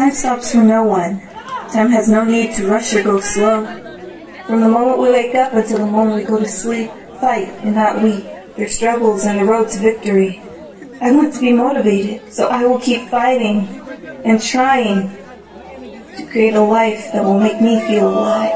Time stops for no one. Time has no need to rush or go slow. From the moment we wake up until the moment we go to sleep, fight and not weep. Their struggles and the road to victory. I want to be motivated, so I will keep fighting and trying to create a life that will make me feel alive.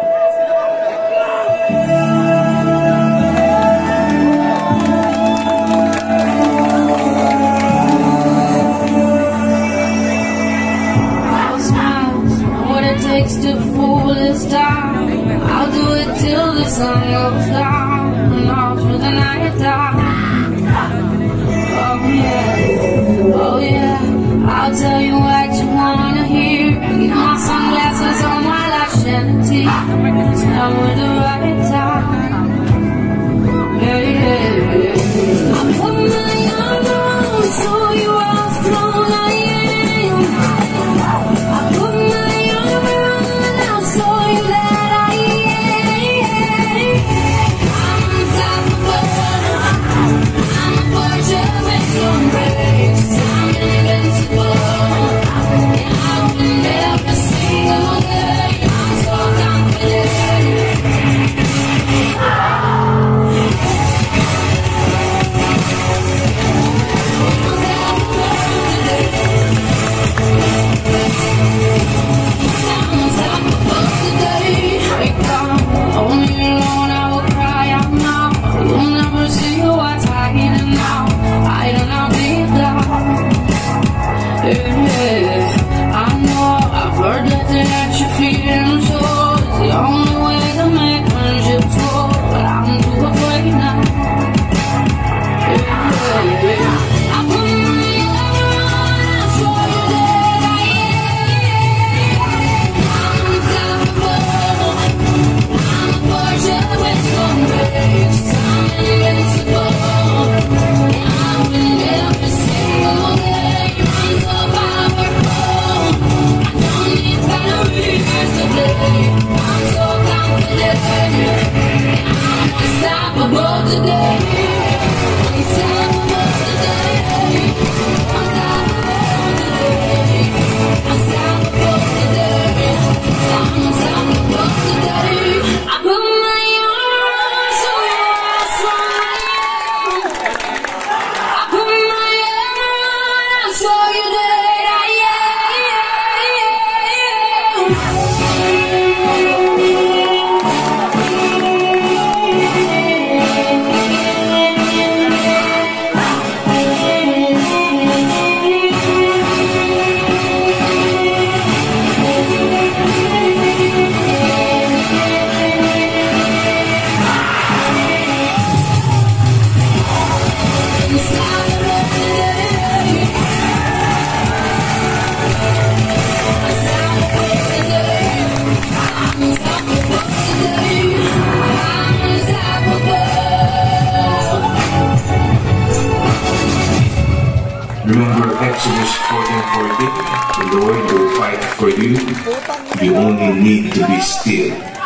To fool this time, I'll do it till the sun goes down and all through the night time. Oh yeah, I'll tell you what you wanna hear. Keep my sunglasses on while I shed a tear. It's never the right time. Yeah. I put my arm around so you are strong I am. I put my arm around so you that I am. I'm unstoppable. I'm a fortune with no brakes. I'm invincible. And I win every single day. I'm so confident. Only alone I will cry out now. You'll never see what's hiding now. Hiding out deep down. Yeah, I know I've heard that you're feeling sure it's the only way to make friendships grow, but I'm too afraid now. Yeah. I put my arm around, I'll show you that I am. I'm unstoppable. I'm a fortune with no brakes. I'm invincible. And I win every single day. I'm so powerful. I don't need batteries to play. I'm so confident. And I'm unstoppable today. Unstoppable today. Unstoppable today. Unstoppable today. I'm unstoppable today. I put my arm around so you're strong I am. I put my arm around, I'll show you that I Remember Exodus 14:14, the Lord will fight for you. You only need to be still.